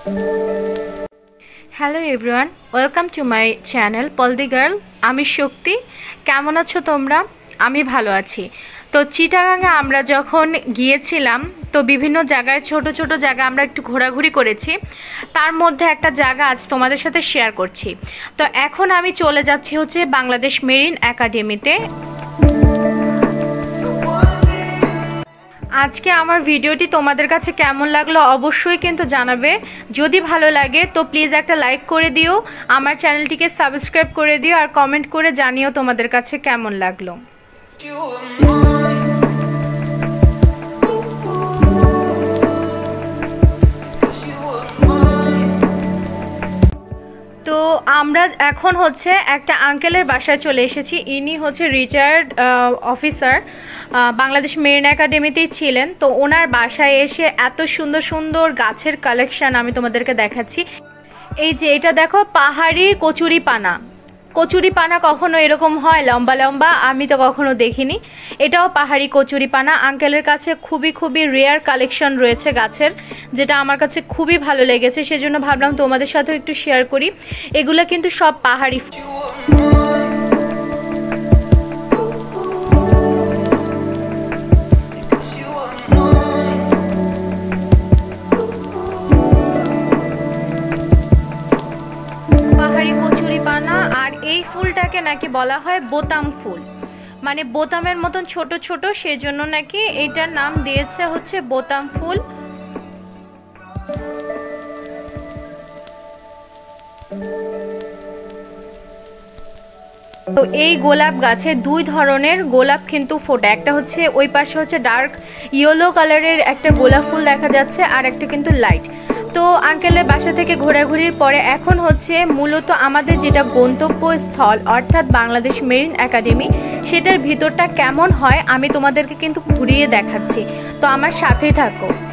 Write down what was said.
Hello everyone, welcome to my channel পলদি girl. আমি শক্তি। কেমন আছো তোমরা? আমি ভালো আছি। তো চিটাগাংয়ে আমরা যখন গিয়েছিলাম তো বিভিন্ন জায়গায় ছোট ছোট জায়গা আমরা একটু ঘোরাঘুরি করেছি। তার মধ্যে একটা জায়গা আজ তোমাদের সাথে শেয়ার করছি। তো এখন আমি চলে যাচ্ছি হচ্ছে বাংলাদেশ মেরিন একাডেমিতে। আজকে আমার ভিডিওটি তোমাদের কাছে কেমন লাগলো অবশ্যই কিন্তু জানাবে। যদি ভালো লাগে তো প্লিজ একটা লাইক করে দিও, আমার চ্যানেলটিকে সাবস্ক্রাইব করে দিও, আর কমেন্ট করে জানিও তোমাদের কাছে কেমন লাগলো। তো আমরা এখন হচ্ছে একটা আঙ্কেলের বাসায় চলে এসেছি। ইনি হচ্ছে রিটায়ার্ড অফিসার, বাংলাদেশ মেরিন একাডেমিতেই ছিলেন। তো ওনার বাসায় এসে এত সুন্দর সুন্দর গাছের কালেকশন আমি তোমাদেরকে দেখাচ্ছি। এই যে এটা দেখো, পাহাড়ি কচুরিপানা। কচুরিপানা কখনো এরকম হয় লম্বা লম্বা? আমি তো কখনো দেখিনি। এটাও পাহাড়ি কচুরিপানা। আঙ্কেলের কাছে খুবই খুবই রেয়ার কালেকশন রয়েছে গাছের, যেটা আমার কাছে খুবই ভালো লেগেছে, সেজন্য ভাবলাম তোমাদের সাথেও একটু শেয়ার করি। এগুলো কিন্তু সব পাহাড়ি। পাহাড়ি কচুরিপানা। আর এই ফুলটাকে নাকি বলা হয় বোতাম ফুল, মানে বোতামের মতন ছোট ছোট, সেজন্য নাকি এইটার নাম দিয়েছে হচ্ছে বোতাম ফুল। তো এই গোলাপ গাছে দুই ধরনের গোলাপ কিন্তু ফোটে। একটা হচ্ছে ওই পাশে হচ্ছে ডার্ক ইয়েলো কালারের একটা গোলাপ ফুল দেখা যাচ্ছে, আর একটা কিন্তু লাইট। তো আঙ্কেলের বাসা থেকে ঘোরাঘুরির পরে এখন হচ্ছে মূলত আমাদের যেটা গন্তব্যস্থল, অর্থাৎ বাংলাদেশ মেরিন একাডেমি, সেটার ভিতরটা কেমন হয় আমি তোমাদেরকে কিন্তু ঘুরিয়ে দেখাচ্ছি। তো আমার সাথেই থাকো।